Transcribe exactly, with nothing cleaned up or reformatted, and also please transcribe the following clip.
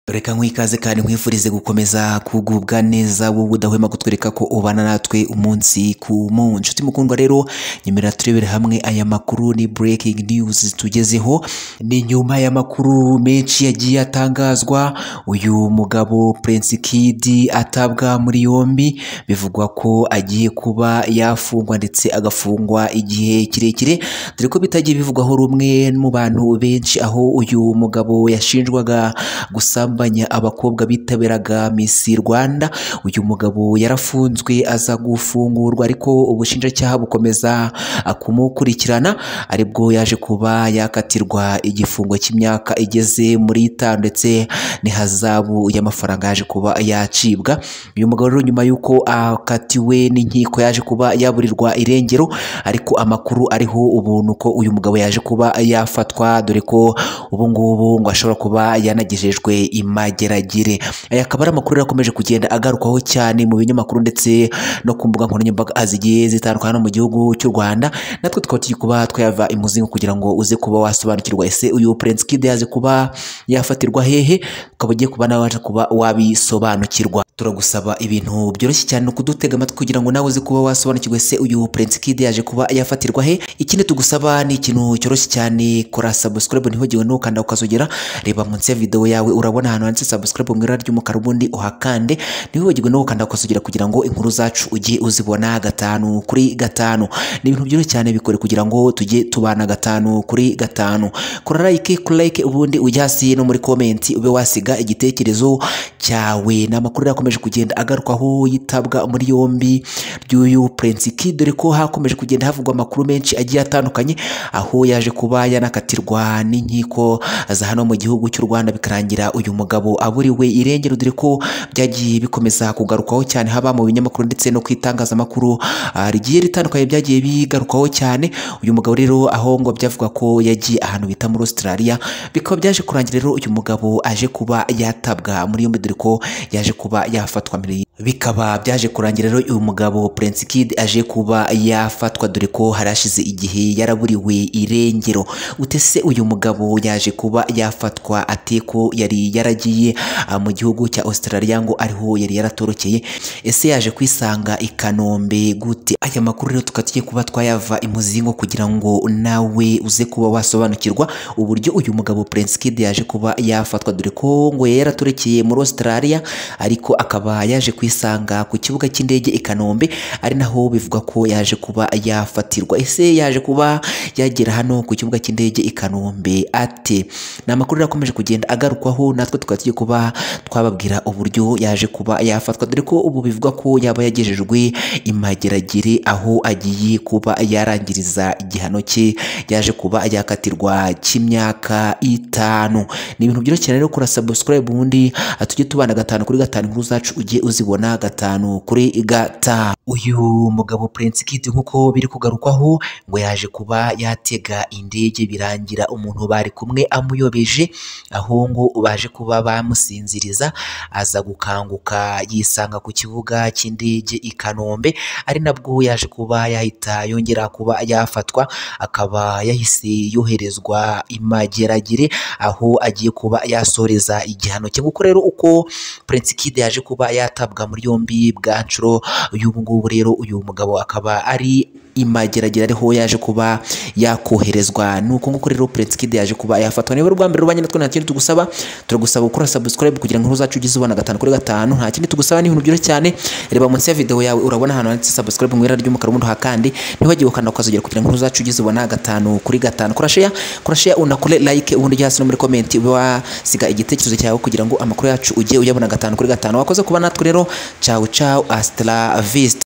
Reka nkwikaze kandi nkwifurize gukomeza kugubwa neza wowe udahwema kutwereka ko ubana natwe umunsi ku munsi. Nshuti mukundwa rero nyemera turebere hamwe aya makuru ni breaking news tugezeho. Ni nyuma y'amakuru menshi yagiye atangazwa uyu mugabo Prince Kid atabwa muri yombi, bivugwa ko agiye kuba yafungwa ndetse agafungwa igihe kirekire, dore ko bitagiye bivugwaho rumwe mu bantu benshi, aho uyu mugabo yashinjwaga gusambanya abakobwa bitabiraga Miss Rwanda. Uyu mugabo yarafunzwe aza gufungurwa, ariko ubushinjacyaha bukomeza kumukurikirana, aribwo yaje kuba yakatirwa igifungo cy'imyaka igeze muri itanu ndetse n'ihazabu y'amafaranga yaje kuba yacibwa. Uyu mugabo rero nyuma y'uko akatiwe n'inkiko yaje kuba yaburirwa irengero, ariko amakuru ariho ubuntu ko uyu mugabo yaje kuba yafatwa, dore ko ubu ngubu ngo ashobora kuba yanagejejwe imageragere. Aya akaba ari amakuru yakomeje kugenda agarukwaho cyane mu binyamakuru ndetse no ku mbuga nkoranyambaga zigiye zitandukana no mu gihugu cy'u Rwanda. Natwe tukaba turi kuba twayava imuzingo kugira ngo uze kuba wasobanukirwa ese uyu Prince Kid yaje kuba yafatirwa hehe, ukaba ugiye kuba nawe waje kuba wabisobanukirwa. Turagusaba ibintu byoroshye cyane no kudutega amatwi kugira ngo nawe uze kuba wasobanukirwa ese uyu Prince Kid yaje kuba yafatirwa he. Ikindi tugusaba ni ikintu cyoroshye cyane, kora subscribe ntihogiwe no kanda ukazogera, reba munsi ya video yawe urabona ahantu handitse subscribe mu ibara ry'umukara, ubundi uhakande, ntiwibagirwe no gukanda ukazogera kugira ngo inkuru zacu ujye uzibona gatanu kuri gatanu. Ni ibintu byoroshye cyane, bikore kugira ngo tujye tubana gatanu kuri gatanu. Kora like kuri like ubundi ujye hasi no muri comment ube wasiga igitekerezo cyawe. N'amakuru yakomeje kugenda agarukwaho yitabwa muri yombi ry'uyu Prince Kid, dore ko hakomeje kugenda havugwa amakuru menshi agiye atandukanye, aho yaje kuba yanakatirwa n'inkiko za hano mu gihugu cy'u Rwanda, bikarangira uyu mugabo aburiwe irengero, dore ko byagiye bikomeza kugarukwaho cyane haba mu binyamakuru ndetse no kwitangazamakuru rigiye ritandukanye, byagiye bigarukwaho cyane. Uyu mugabo rero aho ngo byavuga ko yagiye ahantu bita muri Australia, bikaba byaje kurangira rero uyu mugabo aje kuba yatabwa muri yombi, dore ko yaje kuba yafatwa mbere. Bikaba byaje kurangira rero uyu mugabo Prince Kid aje kuba yafatwa, dore ko harashize igihe yaraburiwe irengero. Utese uyu mugabo yaje kuba yafatwa ate ko yari yaragiye mu gihugu cya Australia ngo ariho yari yaratorokeye? Ese yaje kwisanga i Kanombe gute? Aya makuru rero tukatiye kuba twayava imuzingo kugira ngo nawe uze kuba wasobanukirwa uburyo uyu mugabo Prince Kid yaje kuba yafatwa, dore ko ngo yaratorokeye muri Australia, ariko akaba yaje kwisanga ku kibuga cy'indege i Kanombe, ari naho bivuga ko yaje kuba yafatirwa. Ese yaje kuba yagera hano ku kibuga cy'indege i Kanombe ate? Ni amakuru yakomeje kugenda agarukwaho, natwe tukaba tugiye kuba twababwira uburyo yaje kuba yafatwa, dore ko ubu bivuga ko yaba yagejejwe imageragere, aho agiye kuba yarangiriza igihano cye yaje kuba yakatirwa cy'imyaka itanu. Ni ibintu byoroshye cyane rero, kora subscribe ubundi tujye tubana gatanu kuri gatanu, inkuru zacu ujye uzibona gatanu kuri gatanu. Uyu mugabo Prince Kid nkuko biri kugarukwaho ngo yaje kuba yatega indege, birangira umuntu bari kumwe amuyobeje, aho ngo baje kuba bamusinziriza, aza gukanguka yisanga ku kibuga cy'indege i Kanombe, ari nabwo yaje kuba yahita yongera kuba yafatwa, akaba yahise yoherezwa imageragere, aho agiye kuba yasoreza igihano cye. Nguko rero uko Prince Kid yaje kuba yatabwa muri yombi bwa nshuro y'ubu ngubu, rero uyu mugabo akaba ari imageragere ariho yaje kuba yakoherezwa. Nuko nguko rero Prince Kid yaje kuba yafatwa. Niba rwa mbere rubanye natwe nta kindi tugusaba, turagusaba gukora subscribe kugira ngo inkuru zacu ujye ubona gatanu kuri gatanu. Nta kindi tugusaba, ni ibintu byoroshye cyane, reba munsi ya video yawe urabona ahantu handitse subscribe mu ibara ry'umukara, ubundi uhakande, ntiwagiwe ukanda ukazogera kugira ngo inkuru zacu ujye ubona gatanu kuri gatanu. Kora share kora share unakore like, ubundi ujye hasi no muri comment ube wasiga igitekerezo cyawe kugira ngo amakuru yacu ujye uyabona gatanu kuri gatanu. Wakoze kuba natwe rero, ciao ciao, hasta la vista.